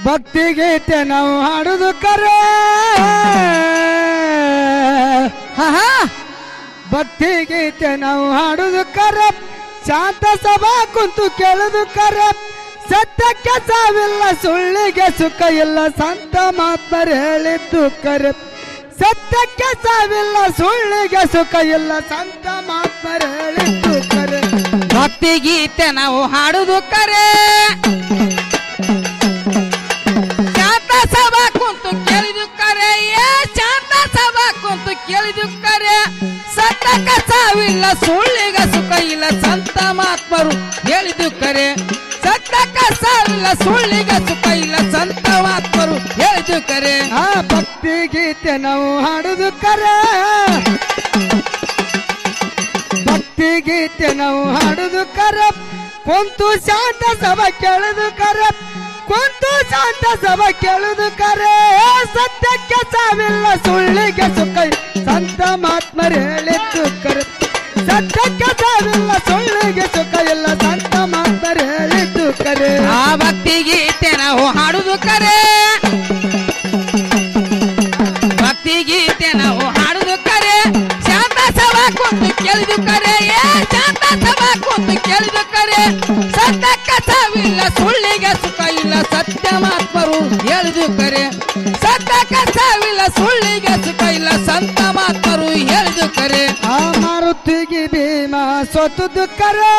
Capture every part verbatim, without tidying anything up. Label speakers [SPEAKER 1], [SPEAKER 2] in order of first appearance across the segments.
[SPEAKER 1] ಭಕ್ತಿ ಗೀತೆ ನಾವು ಹಾಡುದು ಕರೆ ಭಕ್ತಿ ಗೀತೆ ನಾವು ಹಾಡುದು ಕರೆ ಶಾಂತ ಸಭಾ ಕುಂತು ಕೇಳುದು ಕರೆ ಸತ್ಯಕ್ಕೆ ಸಾವಿಲ್ಲ ಸುಳ್ಳಿಗೆ ಸುಖ ಇಲ್ಲ ಸಂತ ಮಾತ್ಮರು ಹೇಳಿದ್ದು ಕರೆ ಸತ್ಯಕ್ಕೆ ಸಾವಿಲ್ಲ ಸುಳ್ಳಿಗೆ ಸುಖ ಇಲ್ಲ ಸಂತ ಮಾತ್ಮರು ಹೇಳಿದ್ದು ಕರೆ
[SPEAKER 2] ಭಕ್ತಿ ಗೀತೆ ನಾವು ಹಾಡುದು ಕರೆ ಶಾಂತ ಸಭಾ ಕುಂತು ಕೇಳಿದು ಕರೆ ಏ ಶಾಂತ ಸಭಾ ಕುಂತು ಕೇಳಿದು ಕರೆ ಸತ್ಯಕ್ಕೆ ಸಾವಿಲ್ಲ ಸುಳ್ಳಿಗೆ ಸುಖ ಇಲ್ಲ ಸಂತ ಮಾತ್ಮರು ಹೇಳಿದು ಕರೆ ಸತ್ಯಕ್ಕೆ ಸಾವಿಲ್ಲ ಸುಳ್ಳಿಗೆ ಸುಖ ಇಲ್ಲ ಸಂತ ಮಾತ್ಮರು ಹೇಳಿದು ಕರೆ
[SPEAKER 1] ಆ ಭಕ್ತಿ ಗೀತೆ ನಾವು ಹಾಡುದು ಕರೆ ಭಕ್ತಿ ಗೀತೆ ನಾವು ಹಾಡುದು ಕರೆ ಕುಂತು ಶಾಂತ ಸಭಾ ಕೇಳುದು ಕರೆ ಕುಂತು ಶಾಂತ ಸಭಾ ಕೇಳುದು ಕರೆ ಸತ್ಯಕ್ಕೆ ಸಾವಿಲ್ಲ ಸುಳ್ಳಿಗೆ ಸುಖ ಸಂತ ಮಾತ್ಮರು ಹೇಳಿದ್ದು ಕರೆ ಸತ್ಯಕ್ಕೆ ಸಾವಿಲ್ಲ ಸುಳ್ಳಿಗೆ ಸುಖ ಇಲ್ಲ ಸಂತ ಮಾತ್ಮರು ಹೇಳಿದ್ದು ಕರೆ
[SPEAKER 2] ಆ ಭಕ್ತಿ ಗೀತೆ ನಾವು ಹಾಡುದು ಕರೆ ಭಕ್ತಿ ಗೀತೆ ನಾವು ಹಾಡುದು ಕರೆ ಶಾಂತ ಸಭಾ ಕುಂತು ಕೇಳಿದು ಕರೆ ಏ ಶಾಂತ ಸಭಾ ಕುಂತು ಕೇಳಿದು ಕರೆ ಸತ್ಯಕ್ಕೆ ಸಾವಿಲ್ಲ ಸುಳ್ಳಿಗೆ ಸುಖ ಇಲ್ಲ ಸತ್ಯ ಮಾತ್ಮರು ಹೇಳಿದು ಕರೆ ಸತ್ಯಕ್ಕೆ ಸಾವಿಲ್ಲ ಸುಳ್ಳಿಗೆ ಸುಖ ಇಲ್ಲ ಸಂತ ಮಾತ್ಮರು ಹೇಳಿದು ಕರೆ
[SPEAKER 1] ಆ ಮಾರುತಿಗೆ ಭೀಮ ಸೋತುದು ಕರೆ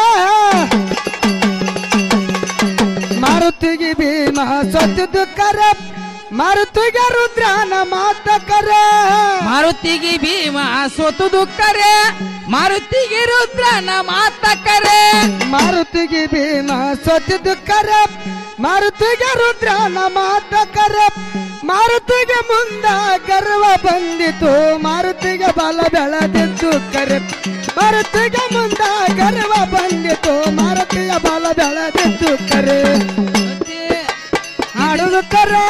[SPEAKER 1] ಮಾರುತಿಗೆ ಭೀಮ ಸೋತುದು ಕರೆ ಮಾರುತಿಗೆ ರುದ್ರನ ಮಾತ ಕರೆ
[SPEAKER 2] ಮಾರುತಿಗೆ ಭೀಮ ಸೋತುದು ಕರೆ ಮಾರುತಿಗೆ ರುದ್ರನ ಮಾತ ಕರೆ
[SPEAKER 1] ಮಾರುತಿಗೆ ಭೀಮ ಸೋತುದು ಕರೆ ಮಾರುತಿಗೆ ರುದ್ರನ ಮಾತ ಕರೆ ಮಾರುತಿಗೆ ಮುಂದ ಗರ್ವ ಬಂದಿತು ಮಾರುತಿಗೆ ಬಲ ಬೆಳೆದಿತ್ತು ಕರೆ ಮಾರುತಿಗೆ ಮುಂದ ಗರ್ವ ಬಂದಿತು ಮಾರುತಿಯ ಬಲ ಬೆಳೆದಿತ್ತು ಕರೆ ಹಾಡುದು ಕರೆ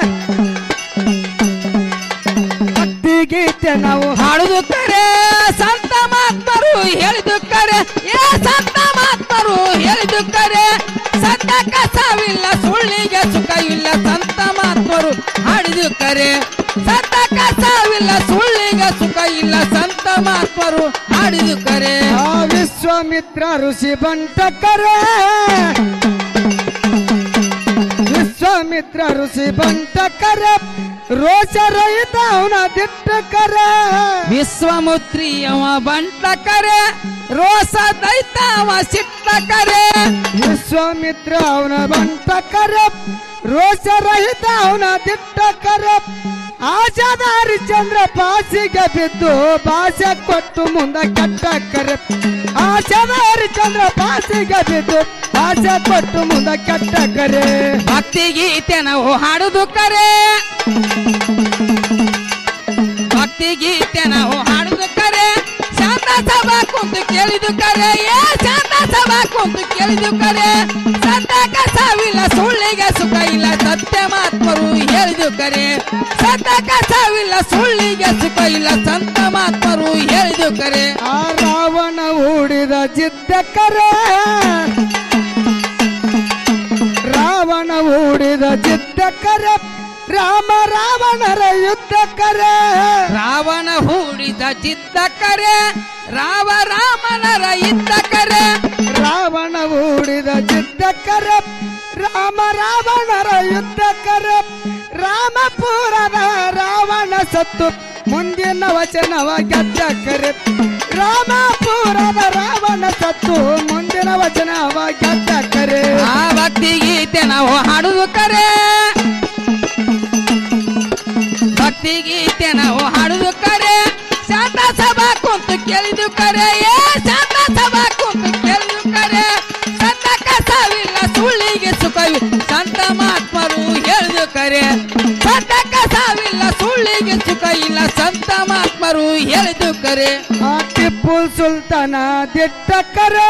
[SPEAKER 1] ಭಕ್ತಿ ಗೀತೆ ನಾವು
[SPEAKER 2] ಹಾಡುದು ಕರೆ ಸಂತ ಮಾತ್ಮರು ಹೇಳಿದು ಕರೆ ಏ ಸಂತ ಮಾತ್ಮರು ಹೇಳಿದು ಕರೆ ಸತ್ಯಕ್ಕೆ ಸಾವಿಲ್ಲ ಸುಳ್ಳಿಗೆ ಸುಖ ಇಲ್ಲ ಸಂತ ಮಾತ್ಮರು ಹಾಡಿದು ಕರೆ ಸತ್ಯಕ್ಕೆ ಸಾವಿಲ್ಲ ಸುಳ್ಳಿಗೆ ಸುಖ ಇಲ್ಲ ಸಂತ ಮಾತ್ಮರು ಹಾಡಿದು ಕರೆ
[SPEAKER 1] ಆ ವಿಶ್ವಾಮಿತ್ರ ಋಷಿ ಬಂಟ ಕರೆ ವಿಶ್ವಾಮಿತ್ರ ಋಷಿ ಬಂಟ ಕರೆ ರೋಷ ರಹಿತ ಅವನ ದಿಟ್ಟ ಕರೆ
[SPEAKER 2] ವಿಶ್ವಮುತ್ರಿ ಅವ ಬಂಟ ಕರೆ ರೋಸ ದೈತ ಅವ ಸಿಟ್ಟ ಕರೆ
[SPEAKER 1] ವಿಶ್ವಾಮಿತ್ರ ಅವನ ಬಂಟ ಕರೆ ರೋಷ ರಹಿತ ಅವನ ದಿಟ್ಟ ಕರೆ ಆಜಾದ ಹರಿಶ್ಚಂದ್ರ ಪಾಸಿಗೆ ಬಿದ್ದು ಭಾಷೆ ಕೊಟ್ಟು ಮುಂದ ಕೆಟ್ಟ ಕರೆ ಆಜಾದ ಹರಿಶ್ಚಂದ್ರ ಪಾಸಿಗೆ ಬಿದ್ದು ಭಾಷೆ ಕೊಟ್ಟು ಮುಂದ ಕೆಟ್ಟ ಕರೆ
[SPEAKER 2] ಭಕ್ತಿ ಗೀತೆ ನಾವು ಹಾಡುದು ಕರೆ ಭಕ್ತಿ ಗೀತೆ ನಾವು ಹಾಡುದು ಕರೆ ಶಾಂತ ಸಭಾ ಕುಂತು ಕೇಳಿದು ಕರೆ ಏ ಶಾಂತ ಸಭಾ ಕುಂತು ಕೇಳಿದು ಕರೆ ಸತ್ಯಕ್ಕೆ ಸಾವಿಲ್ಲ ಸುಳ್ಳಿಗೆ ಸುಖ ಇಲ್ಲ ಸತ್ಯ ಮಾತ್ಮರು ಹೇಳಿದು ಕರೆ ಸತ್ಯಕ್ಕೆ ಸಾವಿಲ್ಲ ಸುಳ್ಳಿಗೆ ಸುಖ ಇಲ್ಲ ಸಂತ ಮಾತ್ಮರು ಹೇಳಿದು ಕರೆ
[SPEAKER 1] ಆ ರಾವಣ ಹೂಡಿದ ಜಿದ್ದ ಕರೆ ರಾವಣ ಹೂಡಿದ ಜಿದ್ದ ಕರೆ ರಾಮ ರಾವಣರ ಯುದ್ಧ ಕರೆ
[SPEAKER 2] ರಾವಣ ಹೂಡಿದ ಜಿದ್ದ ಕರೆ ರಾವ ರಾಮನರ ಇದ್ದ ಕರೆ
[SPEAKER 1] ರಾವಣ ಹೂಡಿದ ಜಿದ್ದ ಕರೆ ರಾಮ ರಾವಣರ ಯುದ್ಧ ಕರೆ ರಾಮಪುರದ ರಾವಣ ಸತ್ತು ಮುಂದಿನ ವಚನವ ಗೆದ್ದ ಕರೆ ರಾಮಪುರದ ರಾವಣ ಸತ್ತು ಮುಂದಿನ ವಚನವ ಗೆದ್ದ ಕರೆ
[SPEAKER 2] ಆ ಭಕ್ತಿ ಗೀತೆ ನಾವು ಹಾಡುದು ಕರೆ ಭಕ್ತಿ ಗೀತೆ ನಾವು ಹಾಡುದು ಕರೆ ಶಾಂತ ಸಭಾ ಕುಂತು ಕೇಳಿದು ಕರೆ ಏ ಶಾಂತ ಸಭಾ ಕುಂತು ಕೇಳಿದು ಕರೆ ಸತ್ಯಕ್ಕೆ ಸಾವಿಲ್ಲ ಸುಳ್ಳಿಗೆ ಸುಖವಿ ಸಂತ ಮಾತ್ಮರು ಹೇಳಿದು ಕರೆ ಸತ್ಯಕ್ಕೆ ಸಾವಿಲ್ಲ ಸುಳ್ಳಿಗೆ ಸುಖ ಇಲ್ಲ ಸಂತ ಮಾತ್ಮರು ಹೇಳಿದು ಕರೆ
[SPEAKER 1] ಆ ಟಿಪ್ಪು ಸುಲ್ತಾನ ದಿಟ್ಟ ಕರೆ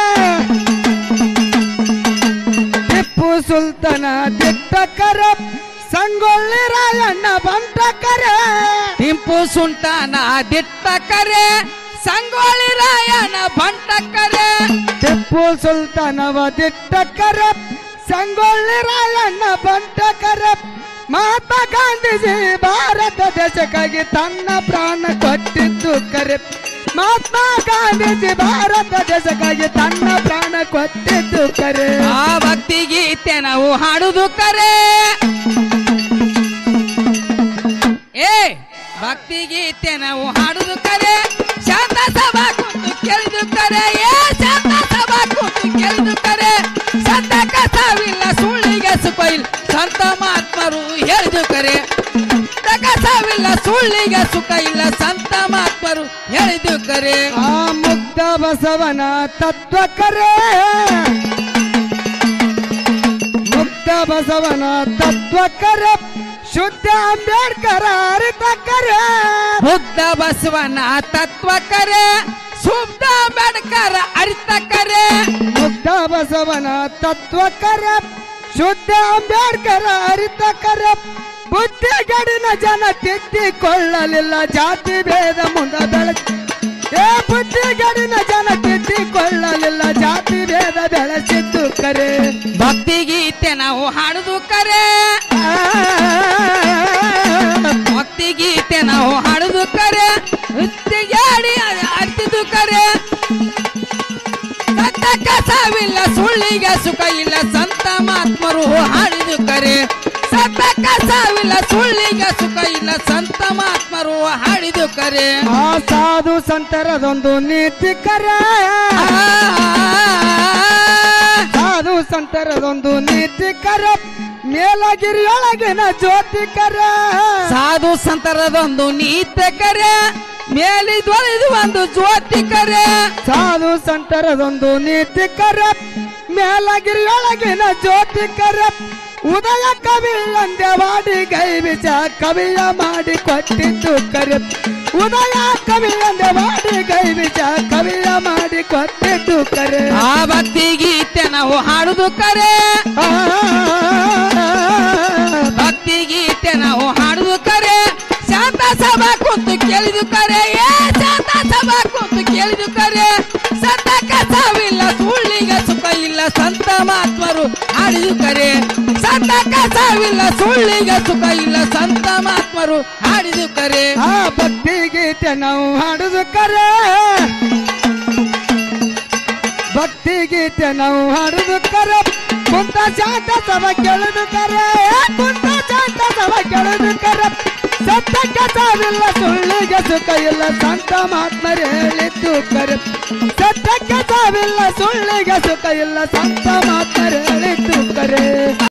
[SPEAKER 1] ಟಿಪ್ಪು ಸುಲ್ತಾನ ದಿಟ್ಟ ಕರೆ ಸಂಗೊಳ್ಳಿ ರಾಯಣ್ಣ ಬಂಟ ಕರೆ
[SPEAKER 2] ಟಿಪ್ಪು ಸುಲ್ತಾನ ದಿಟ್ಟ ಕರೆ ಸಂಗೊಳ್ಳಿ ರಾಯಣ್ಣ ಬಂಟ ಕರೆ
[SPEAKER 1] ಟಿಪ್ಪು ಸುಲ್ತಾನವ ದಿಟ್ಟ ಕರೆ ಸಂಗೊಳ್ಳಿ ರಾಯಣ್ಣ ಬಂಟ ಕರೆ ಮಹಾತ್ಮ ಗಾಂಧೀಜಿ ಭಾರತ ದೇಶಕ್ಕಾಗಿ ತನ್ನ ಪ್ರಾಣ ಕೊಟ್ಟಿದ್ದು ಕರೆ ಮಹಾತ್ಮ ಗಾಂಧೀಜಿ ಭಾರತ ದೇಶಕ್ಕಾಗಿ ತನ್ನ ಪ್ರಾಣ ಕೊಟ್ಟಿದ್ದು ಕರೆ
[SPEAKER 2] ಆ ಭಕ್ತಿ ಗೀತೆ ನಾವು ಹಾಡುದು ಕರೆ ಏ ಭಕ್ತಿ ಗೀತೆ ನಾವು ಹಾಡುದು ಕರೆ ಶಾಂತ ಸಭಾ ಕುಂತು ಕೇಳಿದು ಕರೆ ಏ ಶಾಂತ ಸಭಾ ಕುಂತು ಕೇಳಿದು ಕರೆ ಸಂತ ಕಸವಿಲ್ಲ ಸುಳ್ಳಿಗೆ ಸುಖ ಇಲ್ಲ ಸಂತ ಮಹಾತ್ಮರು ಹೇಳಿದು ಕರೆ ಕಸವಿಲ್ಲ ಸುಳ್ಳಿಗೆ ಸುಖ ಇಲ್ಲ ಸಂತ ಮಹಾತ್ಮರು ಹೇಳಿದು ಕರೆ
[SPEAKER 1] ಆ ಮುಗ್ಧ ಬಸವನ ತತ್ವ ಕರೆ ಮುಗ್ಧ ಬಸವನ ತತ್ವ ಕರೆ ಶುದ್ಧ ಅಂಬೇಡ್ಕರ್ ಅರಿತ ಕರೆ
[SPEAKER 2] ಬುದ್ಧ ಬಸವನ ತತ್ವ ಕರೆ ಶುದ್ಧ ಅಂಬೇಡ್ಕರ್ ಅರಿತ ಕರೆ
[SPEAKER 1] ಮುಗ್ಧ ಬಸವನ ತತ್ವ ಕರೆ ಶುದ್ಧ ಅಂಬೇಡ್ಕರ್ ಅರಿತ ಕರೆ ಬುದ್ಧಿಗಡಿನ ಜನ ತಿದ್ದಿಕೊಳ್ಳಲಿಲ್ಲ ಜಾತಿ ಭೇದ ಮುಂದ ಬೆಳೆಸಿ ಏ ಬುದ್ಧಿಗಡಿನ ಜನ ತಿದ್ದಿಕೊಳ್ಳಲಿಲ್ಲ ಜಾತಿ ಭೇದ ಬೆಳೆಸಿದ್ದು ಕರೆ
[SPEAKER 2] ಭಕ್ತಿ ಗೀತೆ ನಾವು ಹಾಡುದು ಕರೆ ಭಕ್ತಿ ಗೀತೆ ನಾವು ಹಾಡುದು ಕರೆ ವೃತ್ತಿಗಾಡಿ ಅರ್ತಿದು ಕರೆ ಸಂತ ಕಸವಿಲ್ಲ ಸುಳ್ಳಿಗೆ ಸುಖ ಇಲ್ಲ ಸಂತ ಮಹಾತ್ಮರು ಹಾಡಿದು ಕರೆ ಸಂತ ಕಸವಿಲ್ಲ ಸುಳ್ಳಿಗೆ ಸುಖ ಇಲ್ಲ ಸಂತ ಮಹಾತ್ಮರು ಹಾಡಿದು ಕರೆ
[SPEAKER 1] ಆ ಸಾಧು ಸಂತರದೊಂದು ನೀತಿ ಕರೆ ಸಾಧು ಸಂತರದೊಂದು ನೀತಿ ಕರೆ ಮೇಲಗಿರಿಯೊಳಗಿನ ಜ್ಯೋತಿ ಕರೆ
[SPEAKER 2] ಸಾಧು ಸಂತರದೊಂದು ನೀತಿ ಕರೆ ಮೇಲಿದ್ವಳಿದು ಒಂದು ಜ್ಯೋತಿ ಕರೆ
[SPEAKER 1] ಸಾಧು ಸಂತರದೊಂದು ನೀತಿ ಕರೆ ಮೇಲಗಿರಿಯೊಳಗಿನ ಜ್ಯೋತಿ ಕರೆ ಉದಯ ಕವಿ ಅಂದೆವಾಡಿ ಗೈ ವಿಜ ಕವಿಯ ಮಾಡಿ ಕೊಟ್ಟಿದ್ದು ಕರೆ ಉದಯ ಕವಿ ಅಂದೆವಾಡಿ ಗೈ ವಿಜ ಕವಿಯ ಮಾಡಿ ಕೊಟ್ಟಿದ್ದು ಕರೆ
[SPEAKER 2] ಆ ಭಕ್ತಿ ಗೀತೆ ನಾವು ಹಾಡುದು ಕರೆ ಭಕ್ತಿ ಗೀತೆ ನಾವು ಹಾಡುದು ಕರೆ ಶಾಂತ ಸಭಾ ಕುಂತು ಕೇಳಿದು ಕರೆ ಏ ಶಾಂತ ಸಭಾ ಕುಂತು ಕೇಳಿದು ಕರೆ ಸಂತ ಕಸವಿಲ್ಲ ಸುಳ್ಳಿಗೆ ಸುಖ ಇಲ್ಲ ಸಂತ ಮಹಾತ್ಮರು ಹಾಡಿದು ಕರೆ ಸಂತ ಕಸವಿಲ್ಲ ಸುಳ್ಳಿಗೆ ಸುಖ ಇಲ್ಲ ಸಂತ ಮಹಾತ್ಮರು ಹಾಡಿದು ಕರೆ
[SPEAKER 1] ಆ ಭಕ್ತಿ ಗೀತೆ ನಾವು ಹಾಡುದು ಕರೆ ಭಕ್ತಿ ಗೀತೆ ನಾವು ಹಾಡುದು ಕರೆ ಕುಂತ ಶಾಂತ ಸಭಾ ಕೇಳುದು ಕರೆ ಕುಂತ ಶಾಂತ ಸಭಾ ಕೇಳುದು ಕರೆ ಸತ್ಯಕ್ಕೆ ಸಾವಿಲ್ಲ ಸುಳ್ಳಿಗೆ ಸುಖ ಇಲ್ಲ ಸಂತ ಮಹಾತ್ಮರು ಹೇಳಿದ್ದು ಕರೆ ಸತ್ಯಕ್ಕೆ ಸಾವಿಲ್ಲ ಸುಳ್ಳಿಗೆ ಸುಖ ಇಲ್ಲ ಸಂತ ಮಹಾತ್ಮರು ಹೇಳಿದ್ದು ಕರೆ